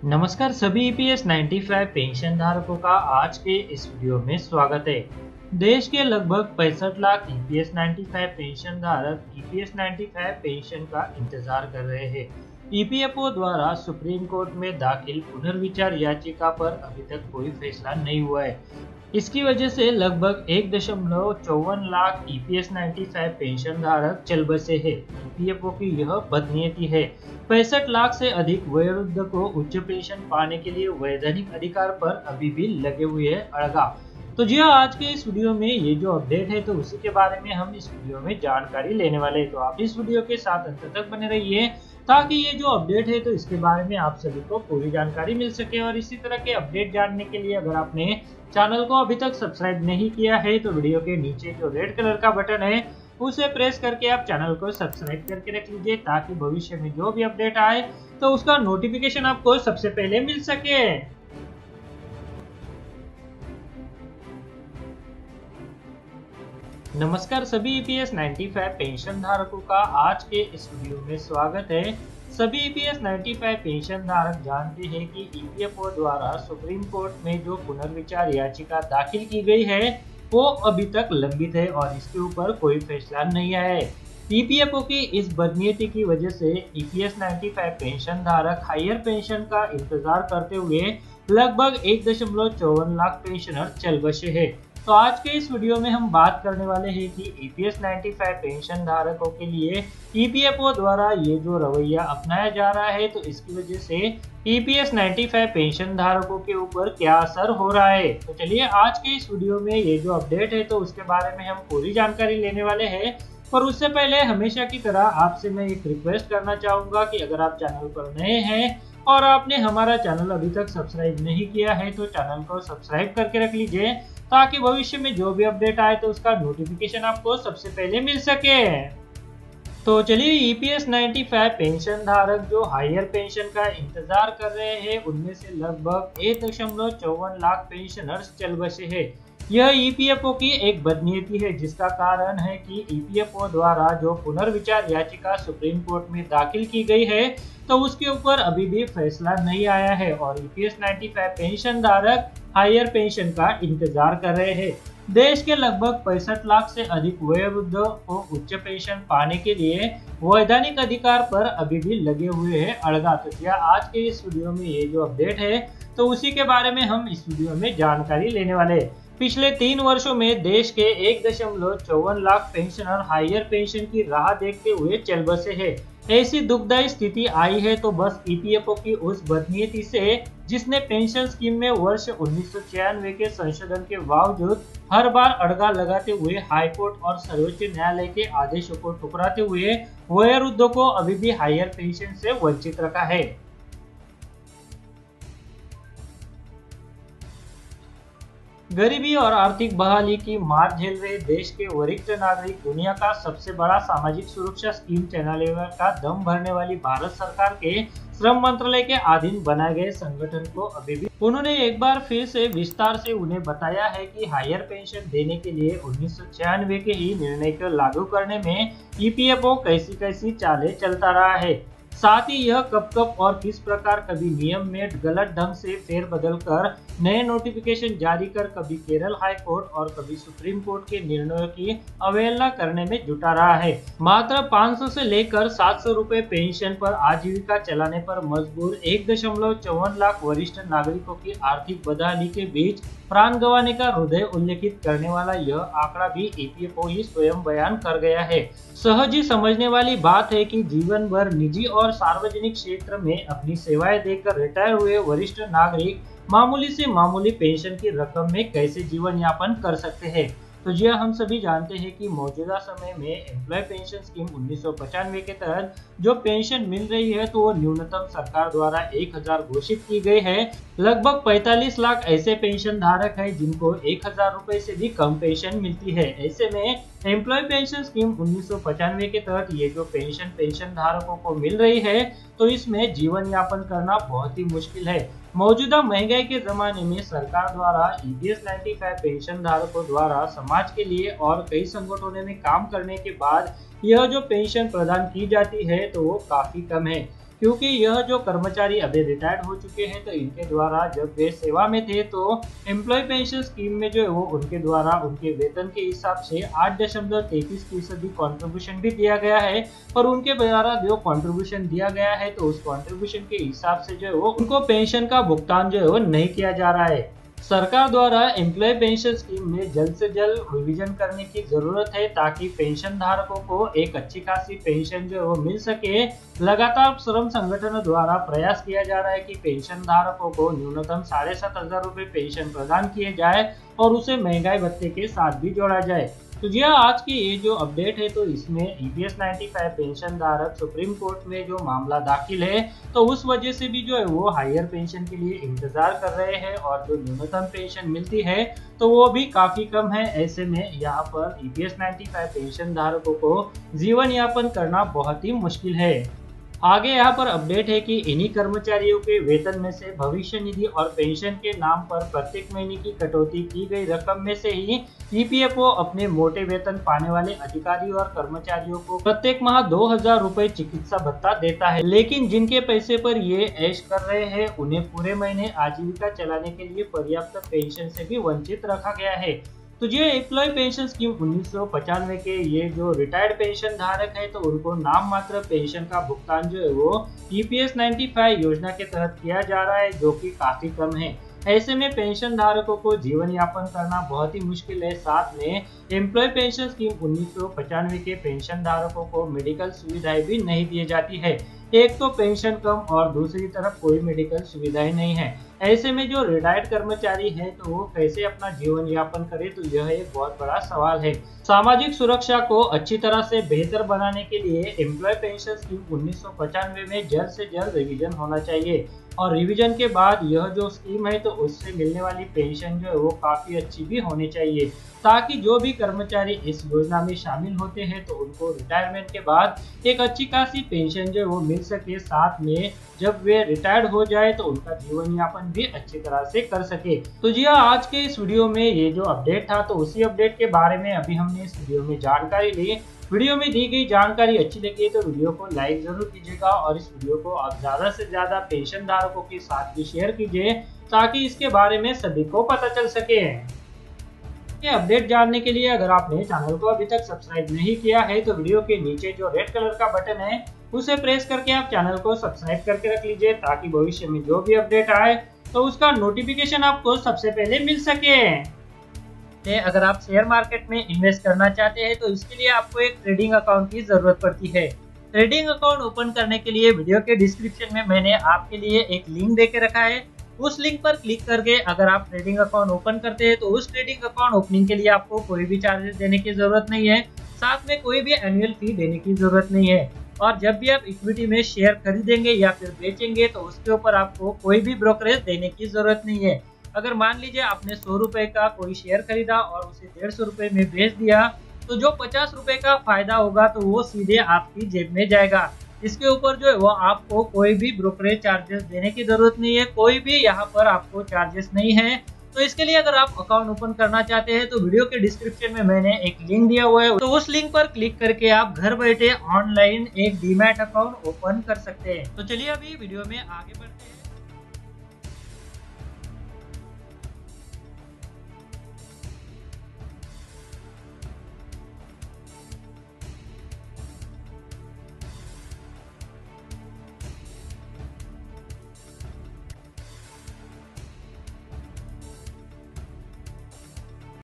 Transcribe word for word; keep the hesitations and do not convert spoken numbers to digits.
नमस्कार सभी ईपीएस पचानवे पेंशन धारकों का आज के इस वीडियो में स्वागत है। देश के लगभग पैंसठ लाख ईपीएस पचानवे पेंशन धारक ईपीएस पचानवे पेंशन का इंतजार कर रहे हैं। ईपीएफओ द्वारा सुप्रीम कोर्ट में दाखिल पुनर्विचार याचिका पर अभी तक कोई फैसला नहीं हुआ है। इसकी वजह से लगभग एक दशमलव चौवन लाख ईपीएस पचानवे पेंशन धारक चल बसे हैं। ईपीएफओ की यह बदनीयती है। पैंसठ लाख से अधिक वयोवृद्ध को उच्च पेंशन पाने के लिए वैधानिक अधिकार पर अभी भी लगे हुए है अड़गा। तो जी हाँ, आज के इस वीडियो में ये जो अपडेट है तो उसी के बारे में हम इस वीडियो में जानकारी लेने वाले हैं। तो आप इस वीडियो के साथ अंत तक बने रहिए ताकि ये जो अपडेट है तो इसके बारे में आप सभी को पूरी जानकारी मिल सके। और इसी तरह के अपडेट जानने के लिए अगर आपने चैनल को अभी तक सब्सक्राइब नहीं किया है तो वीडियो के नीचे जो रेड कलर का बटन है उसे प्रेस करके आप चैनल को सब्सक्राइब करके रख लीजिए ताकि भविष्य में जो भी अपडेट आए तो उसका नोटिफिकेशन आपको सबसे पहले मिल सके। नमस्कार सभी ईपीएस पचानवे पेंशन धारकों का आज के इस वीडियो में स्वागत है। सभी ईपीएस पचानवे पेंशन धारक जानते हैं कि ईपीएफओ द्वारा सुप्रीम कोर्ट में जो पुनर्विचार याचिका दाखिल की गई है वो अभी तक लंबित है और इसके ऊपर कोई फैसला नहीं आया है। ईपीएफओ की इस बदनीयती की वजह से ईपीएस पचानवे पेंशन धारक हायर पेंशन का इंतजार करते हुए लगभग एक दशमलव चौवन लाख पेंशनर चल बसे हैं। तो आज के इस वीडियो में हम बात करने वाले हैं कि ईपीएस पचानवे पेंशन धारकों के लिए ईपीएफओ द्वारा ये जो रवैया अपनाया जा रहा है तो इसकी वजह से ईपीएस पचानवे पेंशन धारकों के ऊपर क्या असर हो रहा है। तो चलिए आज के इस वीडियो में ये जो अपडेट है तो उसके बारे में हम पूरी जानकारी लेने वाले हैं। पर उससे पहले हमेशा की तरह आपसे मैं एक रिक्वेस्ट करना चाहूंगा कि अगर आप चैनल पर नए हैं और आपने हमारा चैनल अभी तक सब्सक्राइब नहीं किया है तो चैनल को सब्सक्राइब करके रख लीजिए ताकि भविष्य में जो भी अपडेट आए तो उसका नोटिफिकेशन आपको सबसे पहले मिल सके। तो चलिए ईपीएस पचानवे पेंशन धारक जो हायर पेंशन का इंतजार कर रहे हैं उनमें से लगभग एक दशमलव चौवन लाख पेंशनर्स चल बसे हैं। यह ईपीएफओ की एक बदनीयती है जिसका कारण है कि ईपीएफओ द्वारा जो पुनर्विचार याचिका सुप्रीम कोर्ट में दाखिल की गई है तो उसके ऊपर अभी भी फैसला नहीं आया है और ईपीएस पचानवे पेंशन धारक हायर पेंशन का इंतजार कर रहे हैं। देश के लगभग पैंसठ लाख से अधिक वयोवृद्ध को उच्च पेंशन पाने के लिए वैधानिक अधिकार पर अभी भी लगे हुए हैं अड़गा। तो क्या आज के इस वीडियो में ये जो अपडेट है तो उसी के बारे में हम इस वीडियो में जानकारी लेने वाले हैं। पिछले तीन वर्षों में देश के एक दशमलव चौवन लाख पेंशनर हायर पेंशन की राह देखते हुए चल बसे हैं। ऐसी दुखदायी स्थिति आई है तो बस ईपीएफओ की उस बदनीयती से जिसने पेंशन स्कीम में वर्ष उन्नीस सौ छियानवे के संशोधन के बावजूद हर बार अड़गा लगाते हुए हाईकोर्ट और सर्वोच्च न्यायालय के आदेशों को ठुकराते हुए वयोवृद्धों को अभी भी हायर पेंशन से वंचित रखा है। गरीबी और आर्थिक बहाली की मार झेल रहे देश के वरिष्ठ नागरिक दुनिया का सबसे बड़ा सामाजिक सुरक्षा स्कीम चलाने का दम भरने वाली भारत सरकार के श्रम मंत्रालय के अधीन बनाए गए संगठन को अभी भी उन्होंने एक बार फिर से विस्तार से उन्हें बताया है कि हायर पेंशन देने के लिए उन्नीस सौ छियानवे के ही निर्णय को लागू करने में ईपीएफओ कैसी कैसी चालें चलता रहा है। साथ ही यह कब कब और किस प्रकार कभी नियम में गलत ढंग से फेरबदल कर नए नोटिफिकेशन जारी कर कभी केरल हाई कोर्ट और कभी सुप्रीम कोर्ट के निर्णयों की अवहेलना करने में जुटा रहा है। मात्र पाँच सौ से लेकर सात सौ रुपए पेंशन पर आजीविका चलाने पर मजबूर एक दशमलव चौवन लाख वरिष्ठ नागरिकों की आर्थिक बदहाली के बीच प्राण गंवाने का हृदय उल्लेखित करने वाला यह आंकड़ा भी ईपीएफओ ही स्वयं बयान कर गया है। सहज ही समझने वाली बात है कि जीवन भर निजी और सार्वजनिक क्षेत्र में अपनी सेवाएं देकर रिटायर हुए वरिष्ठ नागरिक मामूली से मामूली पेंशन की रकम में कैसे जीवन यापन कर सकते हैं। तो जी हम सभी जानते हैं कि मौजूदा समय में एम्प्लॉय पेंशन स्कीम उन्नीस सौ पचानवे के तहत जो पेंशन मिल रही है तो वो न्यूनतम सरकार द्वारा एक हजार घोषित की गई है। लगभग पैंतालीस लाख ऐसे पेंशन धारक हैं जिनको एक हजार रुपए से भी कम पेंशन मिलती है। ऐसे में एम्प्लॉय पेंशन स्कीम उन्नीस सौ पचानवे के तहत ये जो पेंशन पेंशन धारकों को मिल रही है तो इसमें जीवन यापन करना बहुत ही मुश्किल है। मौजूदा महंगाई के जमाने में सरकार द्वारा ईपीएस पचानवे पेंशन धारकों द्वारा समाज के लिए और कई संगठनों में काम करने के बाद यह जो पेंशन प्रदान की जाती है तो वो काफी कम है। क्योंकि यह जो कर्मचारी अभी रिटायर्ड हो चुके हैं तो इनके द्वारा जब वे सेवा में थे तो एम्प्लॉय पेंशन स्कीम में जो है वो उनके द्वारा उनके वेतन के हिसाब से आठ दशमलव तैतीस फीसदी कॉन्ट्रीब्यूशन भी दिया गया है। पर उनके द्वारा जो कॉन्ट्रीब्यूशन दिया गया है तो उस कॉन्ट्रीब्यूशन के हिसाब से जो है वो उनको पेंशन का भुगतान जो है वो नहीं किया जा रहा है। सरकार द्वारा एम्प्लॉय पेंशन स्कीम में जल्द से जल्द रिवीजन करने की जरूरत है ताकि पेंशन धारकों को एक अच्छी खासी पेंशन जो है वो मिल सके। लगातार श्रम संगठनों द्वारा प्रयास किया जा रहा है कि पेंशन धारकों को न्यूनतम साढ़े सात हजार रुपए पेंशन प्रदान किए जाए और उसे महंगाई भत्ते के साथ भी जोड़ा जाए। तो जी हाँ, आज की ये जो अपडेट है तो इसमें ईपीएस पचानवे पेंशन धारक सुप्रीम कोर्ट में जो मामला दाखिल है तो उस वजह से भी जो है वो हायर पेंशन के लिए इंतजार कर रहे हैं और जो न्यूनतम पेंशन मिलती है तो वो भी काफी कम है। ऐसे में यहाँ पर ईपीएस पचानवे पेंशन धारकों को जीवन यापन करना बहुत ही मुश्किल है। आगे यहाँ पर अपडेट है कि इन्हीं कर्मचारियों के वेतन में से भविष्य निधि और पेंशन के नाम पर प्रत्येक महीने की कटौती की गई रकम में से ही ईपीएफओ अपने मोटे वेतन पाने वाले अधिकारी और कर्मचारियों को प्रत्येक माह दो हजार रुपए चिकित्सा भत्ता देता है। लेकिन जिनके पैसे पर ये ऐश कर रहे हैं उन्हें पूरे महीने आजीविका चलाने के लिए पर्याप्त पेंशन से भी वंचित रखा गया है। तो जो एम्प्लॉय पेंशन स्कीम उन्नीस सौ पचानवे के ये जो रिटायर्ड पेंशन धारक है तो उनको नाम मात्र पेंशन का भुगतान जो है वो ईपीएस पचानवे योजना के तहत किया जा रहा है, जो कि काफी कम है। ऐसे में पेंशन धारकों को जीवन यापन करना बहुत ही मुश्किल है। साथ में एम्प्लॉय पेंशन स्कीम उन्नीस सौ पचानवे के पेंशन धारकों को मेडिकल सुविधाएं भी नहीं दी जाती है। एक तो पेंशन कम और दूसरी तरफ कोई मेडिकल सुविधाएं नहीं है। ऐसे में जो रिटायर्ड कर्मचारी है तो वो कैसे अपना जीवन यापन करे, तो यह एक बहुत बड़ा सवाल है। सामाजिक सुरक्षा को अच्छी तरह से बेहतर बनाने के लिए एम्प्लॉय पेंशन स्कीम उन्नीस सौ पचानवे में जल्द से जल्द रिवीजन होना चाहिए और रिवीजन के बाद यह जो स्कीम है तो उससे मिलने वाली पेंशन जो है वो काफी अच्छी भी होनी चाहिए, ताकि जो भी कर्मचारी इस योजना में शामिल होते हैं तो उनको रिटायरमेंट के बाद एक अच्छी खासी पेंशन जो है वो मिल सके। साथ में जब वे रिटायर्ड हो जाए तो उनका जीवन यापन भी अच्छी तरह से कर सके। तो जी हाँ, आज के इस वीडियो में ये जो अपडेट था तो उसी अपडेट के बारे में अभी हमने इस वीडियो में जानकारी ली। वीडियो में दी गई जानकारी अच्छी लगी तो वीडियो को लाइक जरूर कीजिएगा और इस वीडियो को आप ज्यादा से ज्यादा पेंशन धारकों के साथ भी शेयर कीजिए ताकि इसके बारे में सभी को पता चल सके। ये अपडेट जानने के लिए अगर आपने चैनल को अभी तक सब्सक्राइब नहीं किया है तो वीडियो के नीचे जो रेड कलर का बटन है उसे प्रेस करके आप चैनल को सब्सक्राइब करके रख लीजिए ताकि भविष्य में जो भी अपडेट आए तो उसका नोटिफिकेशन आपको सबसे पहले मिल सके। अगर आप शेयर मार्केट में इन्वेस्ट करना चाहते हैं तो इसके लिए आपको एक ट्रेडिंग अकाउंट की जरूरत पड़ती है। ट्रेडिंग अकाउंट ओपन करने के लिए वीडियो के डिस्क्रिप्शन में मैंने आपके लिए एक लिंक दे के रखा है। उस लिंक पर क्लिक करके अगर आप ट्रेडिंग अकाउंट ओपन करते हैं तो उस ट्रेडिंग अकाउंट ओपनिंग के लिए आपको कोई भी चार्जेस देने की जरूरत नहीं है, साथ में कोई भी एनुअल फी देने की जरूरत नहीं है। और जब भी आप इक्विटी में शेयर खरीदेंगे या फिर बेचेंगे तो उसके ऊपर आपको कोई भी ब्रोकरेज देने की जरूरत नहीं है। अगर मान लीजिए आपने सौ रुपए का कोई शेयर खरीदा और उसे डेढ़ सौ रुपए में बेच दिया तो जो पचास रुपए का फायदा होगा तो वो सीधे आपकी जेब में जाएगा। इसके ऊपर जो है वो आपको कोई भी ब्रोकरेज चार्जेस देने की जरूरत नहीं है, कोई भी यहाँ पर आपको चार्जेस नहीं है। तो इसके लिए अगर आप अकाउंट ओपन करना चाहते हैं तो वीडियो के डिस्क्रिप्शन में मैंने एक लिंक दिया हुआ है, तो उस लिंक पर क्लिक करके आप घर बैठे ऑनलाइन एक डीमैट अकाउंट ओपन कर सकते हैं। तो चलिए अभी वीडियो में आगे बढ़ते हैं।